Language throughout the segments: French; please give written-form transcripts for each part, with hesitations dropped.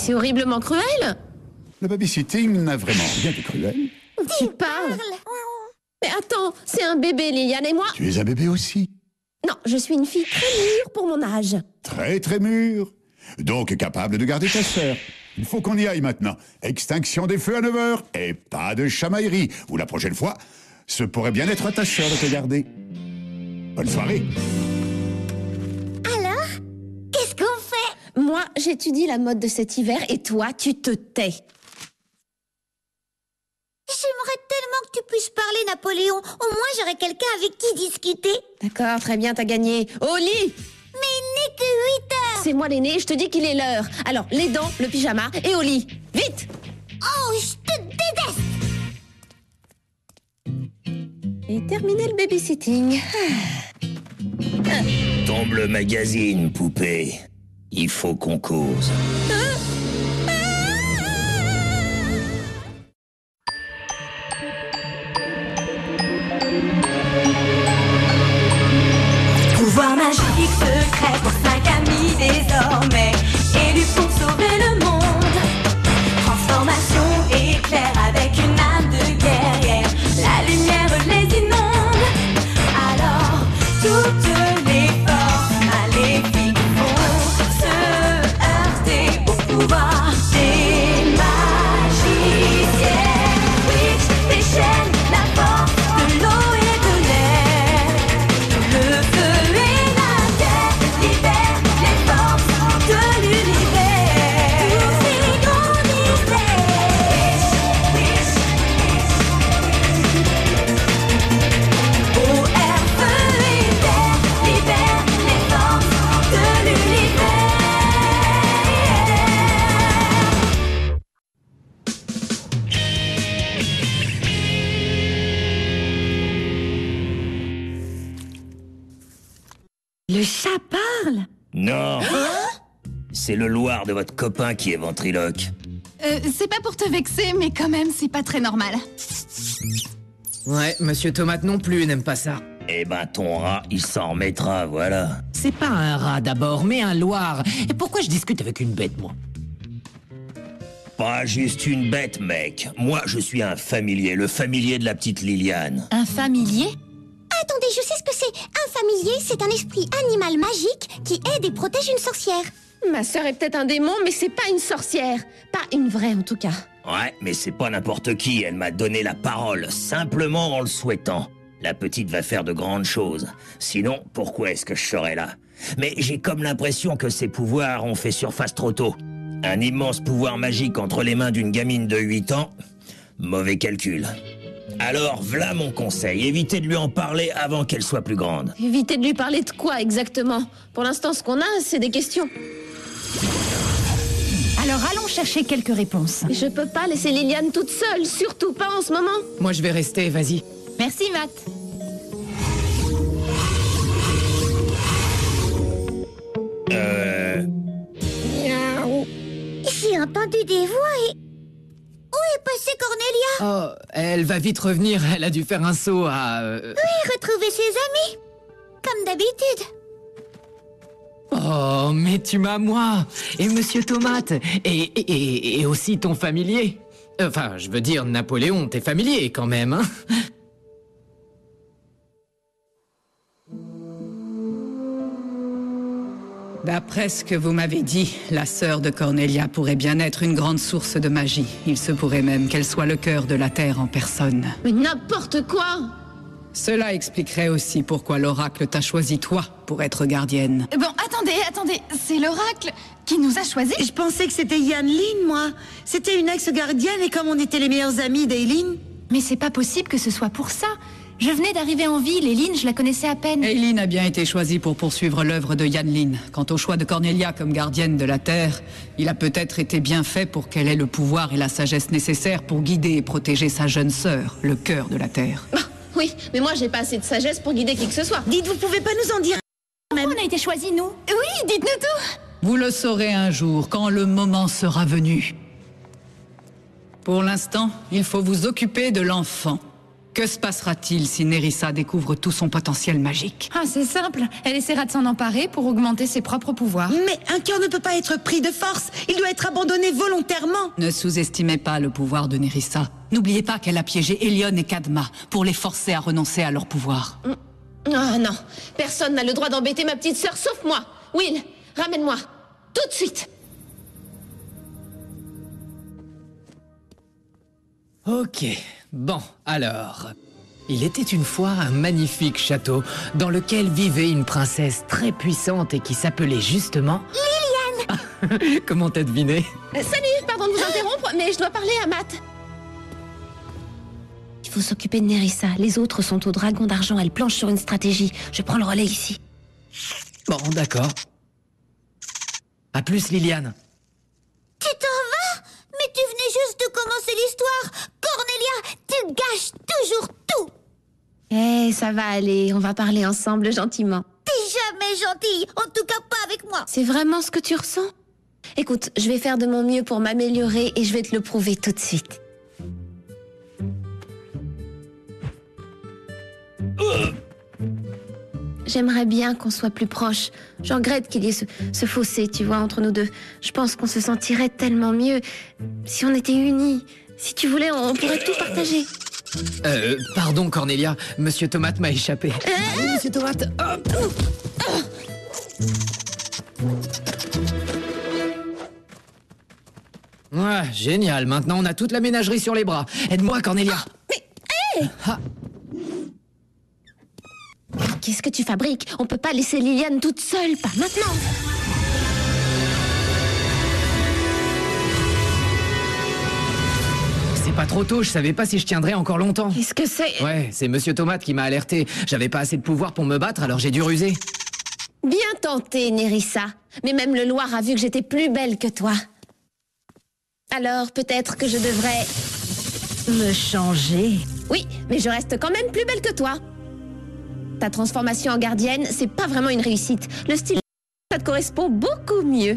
c'est horriblement cruel. Le babysitting n'a vraiment rien de cruel. Tu parles. Mais attends, c'est un bébé, Liliane, et moi... Tu es un bébé aussi. Non, je suis une fille très mûre pour mon âge. Très très mûr. Donc capable de garder ta sœur. Il faut qu'on y aille maintenant. Extinction des feux à 9h. Et pas de chamaillerie. Ou la prochaine fois, ce pourrait bien être à ta sœur de te garder. Bonne soirée. Alors, qu'est-ce qu'on fait? Moi, j'étudie la mode de cet hiver et toi, tu te tais. J'aimerais tellement que tu puisses parler, Napoléon. Au moins, j'aurais quelqu'un avec qui discuter. D'accord, très bien, t'as gagné. Au lit! Mais il n'est que 8 heures. C'est moi l'aîné, je te dis qu'il est l'heure. Alors, les dents, le pyjama et au lit. Vite! Oh, je te déteste. Et terminer le babysitting. Tombe le magazine, poupée. Il faut qu'on cause. Pouvoir magique secret pour 5 amis désormais, élus pour sauver le monde. Transformation éclair avec une âme de guerrière, la lumière les inonde. Alors toutes les forces maléfiques vont se heurter au pouvoir des magiciens. Witch déchaîne la force de l'eau et de l'air. Le feu et la terre libèrent les forces de l'univers. Tous ces grands mystères. O-R, feu et terre libèrent les forces de l'univers. Le chat parle? Non. C'est le Loir de votre copain qui est ventriloque. C'est pas pour te vexer, mais quand même, c'est pas très normal. Ouais, Monsieur Tomate non plus n'aime pas ça. Eh ben, ton rat, il s'en remettra, voilà. C'est pas un rat d'abord, mais un loir. Et pourquoi je discute avec une bête, moi? Pas juste une bête, mec. Moi, je suis un familier, le familier de la petite Liliane. Un familier? Attendez, je sais ce que c'est. Un familier, c'est un esprit animal magique qui aide et protège une sorcière. Ma sœur est peut-être un démon, mais c'est pas une sorcière. Pas une vraie, en tout cas. Ouais, mais c'est pas n'importe qui, elle m'a donné la parole, simplement en le souhaitant. La petite va faire de grandes choses. Sinon, pourquoi est-ce que je serais là? Mais j'ai comme l'impression que ses pouvoirs ont fait surface trop tôt. Un immense pouvoir magique entre les mains d'une gamine de 8 ans, mauvais calcul. Alors, v'là mon conseil, évitez de lui en parler avant qu'elle soit plus grande. Évitez de lui parler de quoi, exactement? Pour l'instant, ce qu'on a, c'est des questions. Alors allons chercher quelques réponses. Je peux pas laisser Liliane toute seule, surtout pas en ce moment. Moi, je vais rester, vas-y. Merci, Matt. J'ai entendu des voix et... Où est passée Cornelia? Oh, elle va vite revenir, elle a dû faire un saut à... Oui, retrouver ses amis. Comme d'habitude. Oh, mais tu m'as moi, et Monsieur Tomate, et aussi ton familier. Enfin, je veux dire, Napoléon, t'es familier quand même, hein? D'après ce que vous m'avez dit, la sœur de Cornelia pourrait bien être une grande source de magie. Il se pourrait même qu'elle soit le cœur de la Terre en personne. Mais n'importe quoi! Cela expliquerait aussi pourquoi l'oracle t'a choisi toi pour être gardienne. Bon, attendez, c'est l'oracle qui nous a choisis. Je pensais que c'était Yan Lin, moi. C'était une ex-gardienne et comme on était les meilleurs amis d'Eileen... Mais c'est pas possible que ce soit pour ça. Je venais d'arriver en ville et Lynn, je la connaissais à peine. Eileen a bien été choisie pour poursuivre l'œuvre de Yan Lin. Quant au choix de Cornelia comme gardienne de la Terre, il a peut-être été bien fait pour qu'elle ait le pouvoir et la sagesse nécessaires pour guider et protéger sa jeune sœur, le cœur de la Terre. Bah, oui, mais moi j'ai pas assez de sagesse pour guider qui que ce soit. Dites, vous pouvez pas nous en dire... Pourquoi on a été choisis, nous? Oui, dites-nous tout. Vous le saurez un jour, quand le moment sera venu. Pour l'instant, il faut vous occuper de l'enfant. Que se passera-t-il si Nerissa découvre tout son potentiel magique? Ah, c'est simple. Elle essaiera de s'en emparer pour augmenter ses propres pouvoirs. Mais un cœur ne peut pas être pris de force. Il doit être abandonné volontairement. Ne sous-estimez pas le pouvoir de Nerissa. N'oubliez pas qu'elle a piégé Elion et Kadma pour les forcer à renoncer à leur pouvoir. Ah non, personne n'a le droit d'embêter ma petite sœur sauf moi. Will, ramène-moi. Tout de suite. Ok, bon, alors... Il était une fois un magnifique château dans lequel vivait une princesse très puissante et qui s'appelait justement... Liliane. Comment t'as deviné? Salut, pardon de vous interrompre, mais je dois parler à Matt. Il faut s'occuper de Nerissa. Les autres sont au dragon d'argent. Elle planche sur une stratégie. Je prends le relais ici. Bon, d'accord. À plus, Liliane. Tu t'en vas? Mais tu venais juste de commencer l'histoire. Cornelia, tu gâches toujours tout. Eh, ça va aller. On va parler ensemble gentiment. T'es jamais gentille, en tout cas pas avec moi. C'est vraiment ce que tu ressens? Écoute, je vais faire de mon mieux pour m'améliorer et je vais te le prouver tout de suite. J'aimerais bien qu'on soit plus proches. Je regrette qu'il y ait ce fossé, tu vois, entre nous deux. Je pense qu'on se sentirait tellement mieux si on était unis. Si tu voulais, on pourrait tout partager. Pardon, Cornelia. Monsieur Tomate m'a échappé. Allez, Monsieur Tomate. Ouais, génial. Maintenant, on a toute la ménagerie sur les bras. Aide-moi, Cornelia. Mais, hé Qu'est-ce que tu fabriques? On peut pas laisser Liliane toute seule, pas maintenant. C'est pas trop tôt, je savais pas si je tiendrais encore longtemps. Qu'est-ce que c'est? Ouais, c'est Monsieur Tomate qui m'a alerté. J'avais pas assez de pouvoir pour me battre, alors j'ai dû ruser. Bien tenté, Nerissa. Mais même le Loir a vu que j'étais plus belle que toi. Alors, peut-être que je devrais... me changer. Oui, mais je reste quand même plus belle que toi. Ta transformation en gardienne, c'est pas vraiment une réussite. Le style, ça te correspond beaucoup mieux.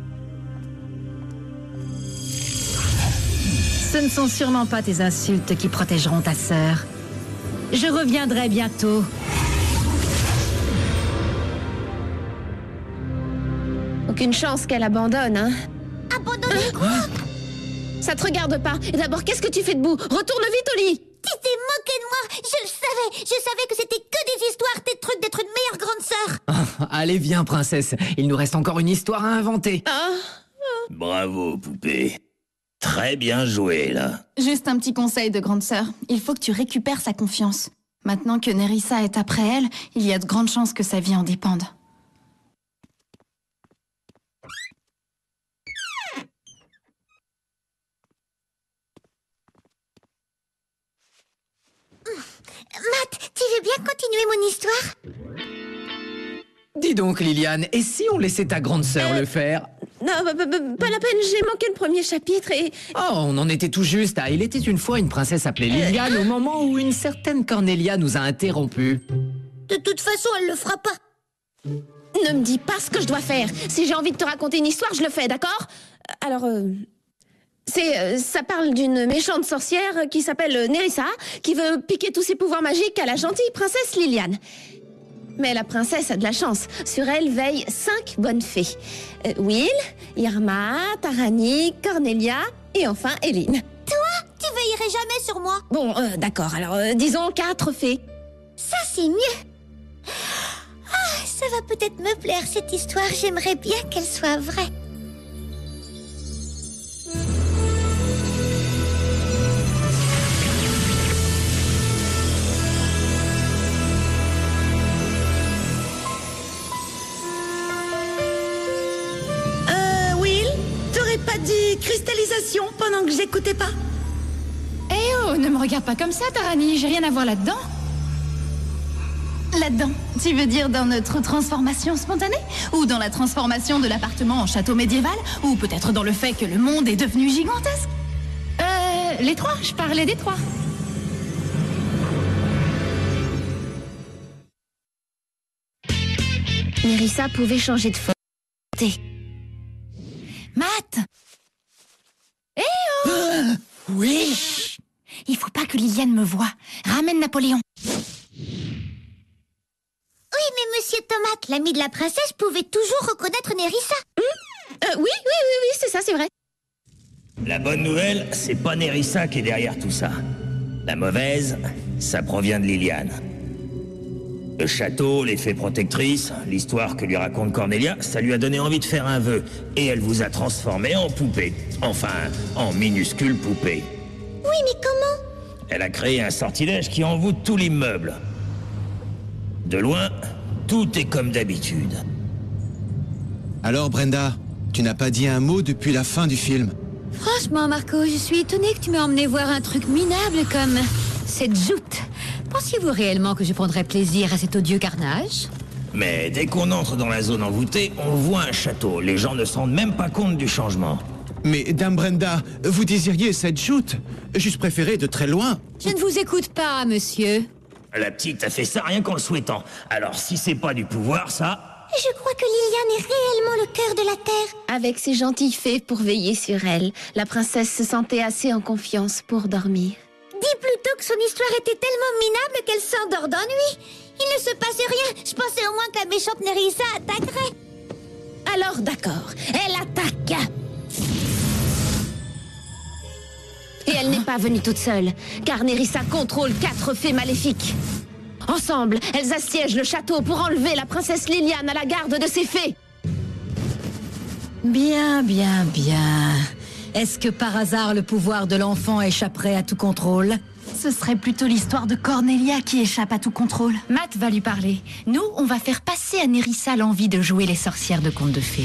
Ce ne sont sûrement pas tes insultes qui protégeront ta sœur. Je reviendrai bientôt. Aucune chance qu'elle abandonne, hein? Abandonner quoi? Ça te regarde pas. Et d'abord, qu'est-ce que tu fais debout? Retourne vite au lit. Tu t'es moqué de moi. Je le savais. Je savais que c'était que des histoires, tes trucs d'être une meilleure grande sœur. Allez, viens, princesse. Il nous reste encore une histoire à inventer. Bravo, poupée. Très bien joué, là. Juste un petit conseil de grande sœur. Il faut que tu récupères sa confiance. Maintenant que Nerissa est après elle, il y a de grandes chances que sa vie en dépende. Matt, tu veux bien continuer mon histoire? Dis donc, Liliane, et si on laissait ta grande sœur le faire? Non, pas la peine, j'ai manqué le premier chapitre et... Oh, on en était tout juste à Il était une fois une princesse appelée Liliane au moment où une certaine Cornelia nous a interrompus. De toute façon, elle le fera pas. Ne me dis pas ce que je dois faire. Si j'ai envie de te raconter une histoire, je le fais, d'accord? Alors, ça parle d'une méchante sorcière qui s'appelle Nerissa, qui veut piquer tous ses pouvoirs magiques à la gentille princesse Liliane. Mais la princesse a de la chance. Sur elle veillent 5 bonnes fées. Will, Irma, Tarani, Cornelia et enfin Eline. Toi, tu veillerais jamais sur moi. Bon, d'accord. Alors, disons 4 fées. Ça, c'est mieux. Ah, ça va peut-être me plaire, cette histoire. J'aimerais bien qu'elle soit vraie. Pas dit cristallisation pendant que j'écoutais pas? Eh oh, ne me regarde pas comme ça, Tarani, j'ai rien à voir là-dedans. Là-dedans, tu veux dire dans notre transformation spontanée? Ou dans la transformation de l'appartement en château médiéval? Ou peut-être dans le fait que le monde est devenu gigantesque? Les trois, je parlais des trois. Nerissa pouvait changer de forme. Matt! Oui? Il faut pas que Liliane me voie. Ramène Napoléon. Oui, mais Monsieur Tomate, l'ami de la princesse, pouvait toujours reconnaître Nerissa. Oui, c'est ça, c'est vrai. La bonne nouvelle, c'est pas Nerissa qui est derrière tout ça. La mauvaise, ça provient de Liliane. Le château, les fées protectrices, l'histoire que lui raconte Cornelia, ça lui a donné envie de faire un vœu. Et elle vous a transformé en poupée. Enfin, en minuscule poupée. Oui, mais comment? Elle a créé un sortilège qui envoûte tout l'immeuble. De loin, tout est comme d'habitude. Alors Brenda, tu n'as pas dit un mot depuis la fin du film. Franchement, Marco, je suis étonnée que tu m'aies emmené voir un truc minable comme cette joute. Pensiez-vous réellement que je prendrais plaisir à cet odieux carnage? Mais dès qu'on entre dans la zone envoûtée, on voit un château. Les gens ne se rendent même pas compte du changement. Mais Dame Brenda, vous désiriez cette joute? J'eusse préféré de très loin. Je ne vous écoute pas, monsieur. La petite a fait ça rien qu'en le souhaitant. Alors si c'est pas du pouvoir, ça... Je crois que Liliane est réellement le cœur de la Terre. Avec ses gentilles fées pour veiller sur elle, la princesse se sentait assez en confiance pour dormir. Dis plutôt que son histoire était tellement minable qu'elle s'endort d'ennui. Il ne se passe rien. Je pensais au moins que la méchante Nerissa attaquerait. Alors d'accord, elle attaque. Et elle n'est pas venue toute seule, car Nerissa contrôle 4 fées maléfiques. Ensemble, elles assiègent le château pour enlever la princesse Liliane à la garde de ses fées. Bien. Est-ce que par hasard le pouvoir de l'enfant échapperait à tout contrôle? Ce serait plutôt l'histoire de Cornelia qui échappe à tout contrôle. Matt va lui parler. Nous, on va faire passer à Nerissa l'envie de jouer les sorcières de contes de fées.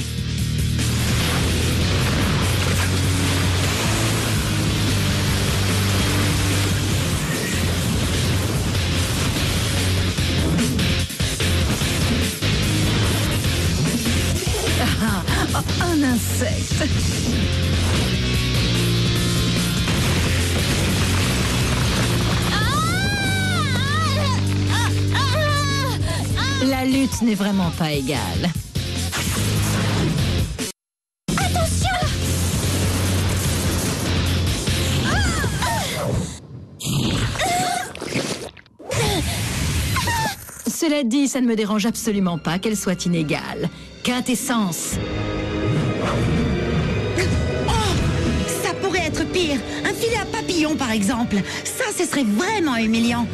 Un insecte. La lutte n'est vraiment pas égale. Cela dit, ça ne me dérange absolument pas qu'elle soit inégale. Quintessence. Ça pourrait être pire. Un filet à papillons, par exemple. Ça, ce serait vraiment humiliant.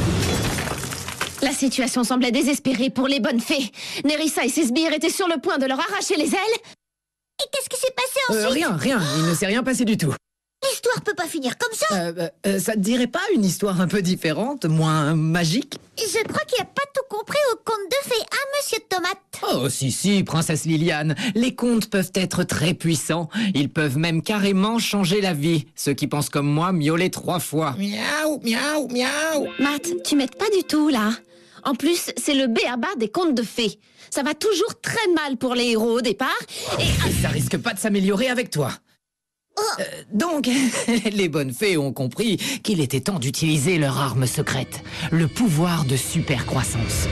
La situation semblait désespérée pour les bonnes fées. Nerissa et ses sbires étaient sur le point de leur arracher les ailes. Et qu'est-ce qui s'est passé ensuite? Rien. Il ne s'est rien passé du tout. L'histoire peut pas finir comme ça. Ça te dirait pas une histoire un peu différente, moins magique? Je crois qu'il a pas tout compris au conte de fées, hein, Monsieur Tomate? Oh, si, princesse Liliane. Les contes peuvent être très puissants. Ils peuvent même carrément changer la vie. Ceux qui pensent comme moi miauler 3 fois. Miaou. Matt, tu m'aides pas du tout, là. En plus, c'est le b.a.-ba des contes de fées. Ça va toujours très mal pour les héros au départ, et... Ça risque pas de s'améliorer avec toi. Donc, les bonnes fées ont compris qu'il était temps d'utiliser leur arme secrète, le pouvoir de super croissance.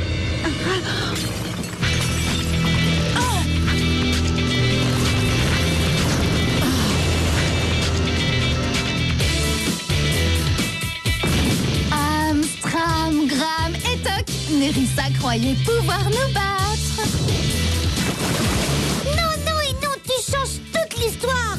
Amstram, Gram et Toc. Nerissa croyait pouvoir nous battre. Non, tu changes toute l'histoire.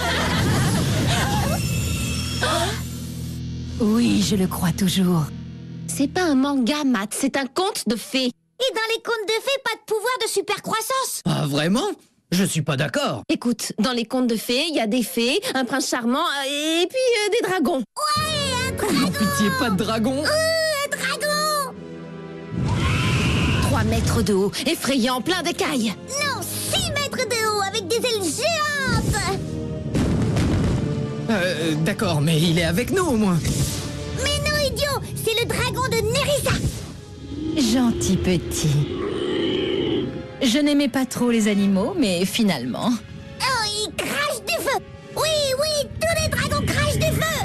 Oui, je le crois toujours. C'est pas un manga, Matt, c'est un conte de fées. Et dans les contes de fées, pas de pouvoir de super croissance. Ah, vraiment? Je suis pas d'accord. Écoute, dans les contes de fées, il y a des fées, un prince charmant, et puis des dragons. Ouais, un dragon. Pitié, pas de dragon. Un dragon. 3 mètres de haut, effrayant, plein d'écailles. Non, 6 mètres de haut, avec des ailes géantes. D'accord, mais il est avec nous au moins. Mais non, idiot, c'est le dragon de Nerissa. Gentil petit. Je n'aimais pas trop les animaux, mais finalement... Oh, il crache du feu. Oui, tous les dragons crachent du feu.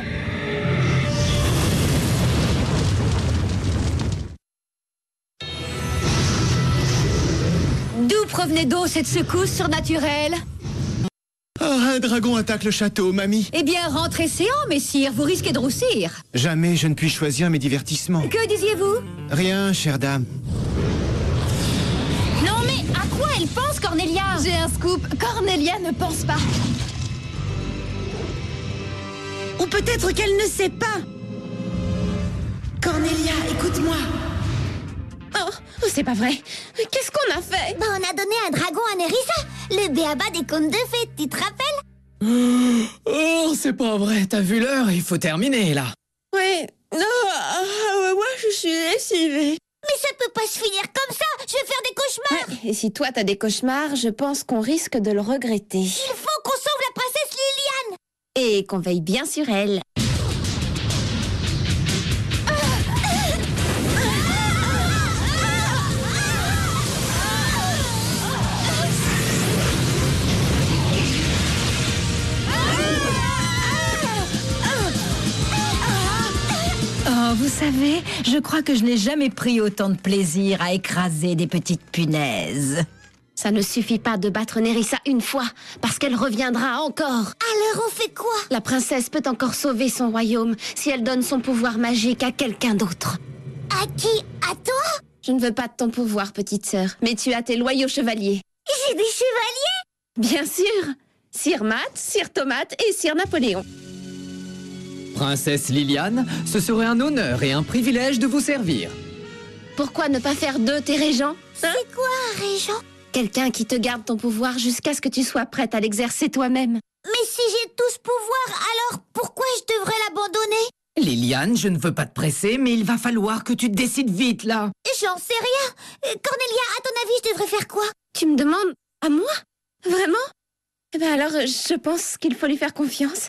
D'où provenait donc cette secousse surnaturelle? Ah, Un dragon attaque le château, mamie. Eh bien, rentrez séant, messire, vous risquez de roussir. Jamais je ne puis choisir mes divertissements. Que disiez-vous? Rien, chère dame. Non mais à quoi elle pense, Cornelia? J'ai un scoop, Cornelia ne pense pas. Ou peut-être qu'elle ne sait pas. Cornelia, écoute-moi. Oh, c'est pas vrai. Qu'est-ce qu'on a fait? Bah, on a donné un dragon à Nerissa, le béaba des contes de fées, tu te rappelles? Oh, c'est pas vrai, t'as vu l'heure, il faut terminer là. Ouais. Non, moi je suis lessivée. Mais ça peut pas se finir comme ça, je vais faire des cauchemars. Ouais, et si toi t'as des cauchemars, je pense qu'on risque de le regretter. Il faut qu'on sauve la princesse Liliane. Et qu'on veille bien sur elle. Oh, vous savez, je crois que je n'ai jamais pris autant de plaisir à écraser des petites punaises. Ça ne suffit pas de battre Nerissa une fois, parce qu'elle reviendra encore. Alors on fait quoi? La princesse peut encore sauver son royaume si elle donne son pouvoir magique à quelqu'un d'autre. À qui? À toi? Je ne veux pas de ton pouvoir, petite sœur, mais tu as tes loyaux chevaliers. J'ai des chevaliers? Bien sûr. Sir Matt, Sir Tomate et Sir Napoléon. Princesse Liliane, ce serait un honneur et un privilège de vous servir. Pourquoi ne pas faire d'eux tes régents? C'est quoi un régent? Quelqu'un qui te garde ton pouvoir jusqu'à ce que tu sois prête à l'exercer toi-même. Mais si j'ai tout ce pouvoir, alors pourquoi je devrais l'abandonner? Liliane, je ne veux pas te presser, mais il va falloir que tu te décides vite là. J'en sais rien. Cornelia, à ton avis, je devrais faire quoi? Tu me demandes à moi? Vraiment? Eh bien alors, je pense qu'il faut lui faire confiance.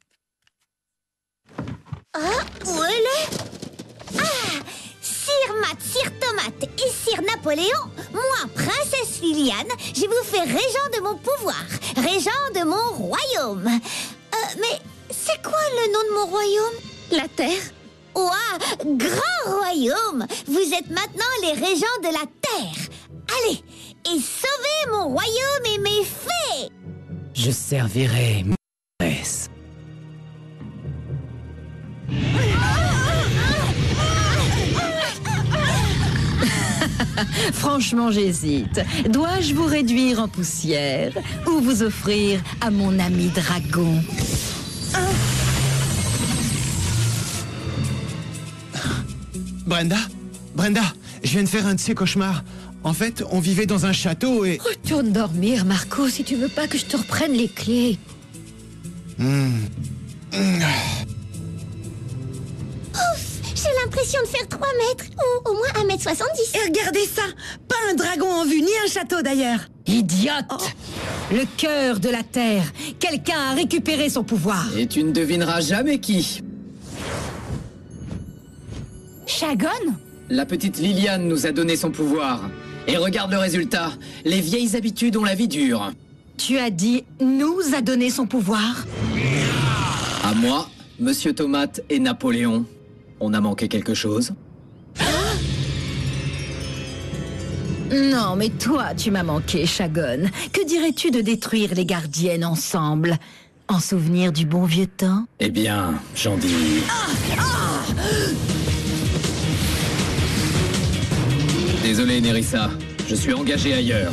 Ah, où elle est? Ah, Sir Matt, Sir Tomate et Sir Napoléon, moi, princesse Liliane, je vous fais régent de mon pouvoir, régent de mon royaume. Mais c'est quoi le nom de mon royaume? La Terre. Ouah, grand royaume! Vous êtes maintenant les régents de la Terre. Allez, et sauvez mon royaume et mes fées! Je servirai ma maîtresse. Franchement, j'hésite. Dois-je vous réduire en poussière ou vous offrir à mon ami dragon? Brenda, je viens de faire un de ces cauchemars. En fait, on vivait dans un château et... Retourne dormir, Marco, si tu veux pas que je te reprenne les clés. J'ai l'impression de faire 3 mètres, ou au moins 1m70. Et regardez ça, pas un dragon en vue, ni un château d'ailleurs. Idiote! Le cœur de la Terre. Quelqu'un a récupéré son pouvoir. Et tu ne devineras jamais qui. Shagon? La petite Liliane nous a donné son pouvoir. Et regarde le résultat. Les vieilles habitudes ont la vie dure. Tu as dit nous a donné son pouvoir? À moi, Monsieur Tomate et Napoléon. On a manqué quelque chose? Non, mais toi, tu m'as manqué, Shagon. Que dirais-tu de détruire les gardiennes ensemble? En souvenir du bon vieux temps? Eh bien, j'en dis... Désolé, Nerissa. Je suis engagé ailleurs.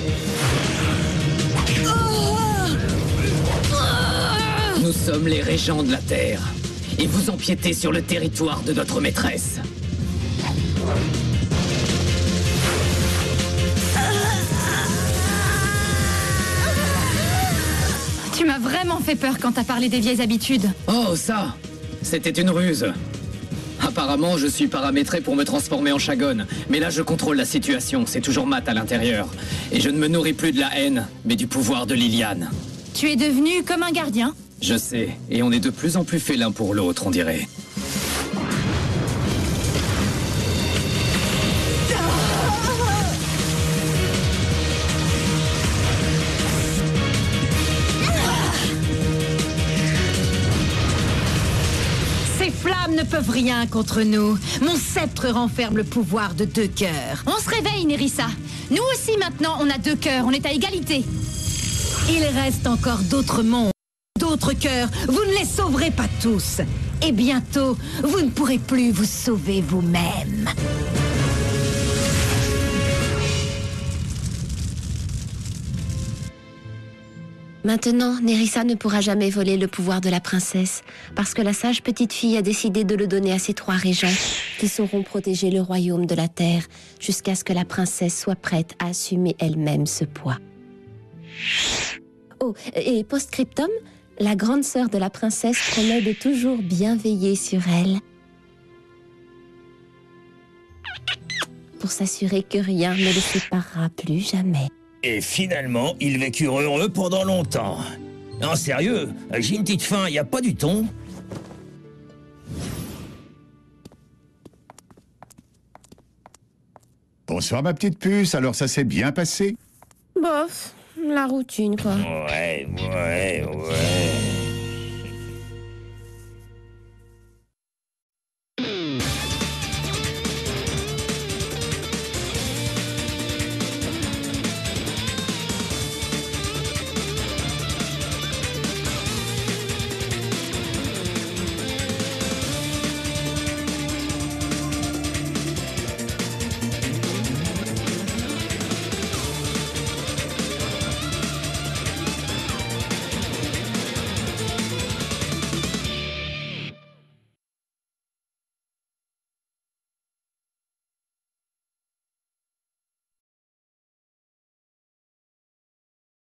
Nous sommes les régents de la Terre. Et vous empiétez sur le territoire de notre maîtresse. Tu m'as vraiment fait peur quand t'as parlé des vieilles habitudes. Oh, ça! C'était une ruse. Apparemment, je suis paramétré pour me transformer en Shagon. Mais là, je contrôle la situation. C'est toujours Matt à l'intérieur. Et je ne me nourris plus de la haine, mais du pouvoir de Liliane. Tu es devenu comme un gardien. Je sais. Et on est de plus en plus fait l'un pour l'autre, on dirait. Ces flammes ne peuvent rien contre nous. Mon sceptre renferme le pouvoir de 2 cœurs. On se réveille, Nerissa. Nous aussi, maintenant, on a 2 cœurs. On est à égalité. Il reste encore d'autres mondes, d'autres cœurs. Vous ne les sauverez pas tous. Et bientôt, vous ne pourrez plus vous sauver vous-même. Maintenant, Nerissa ne pourra jamais voler le pouvoir de la princesse, parce que la sage petite fille a décidé de le donner à ses 3 régents, qui sauront protéger le royaume de la terre, jusqu'à ce que la princesse soit prête à assumer elle-même ce poids. Oh, et post-scriptum, la grande sœur de la princesse promet de toujours bien veiller sur elle, pour s'assurer que rien ne les séparera plus jamais. Et finalement, ils vécurent heureux pendant longtemps. Non, sérieux, j'ai une petite faim, y a pas du thon? Bonsoir ma petite puce, alors ça s'est bien passé? Bof, la routine quoi. Ouais.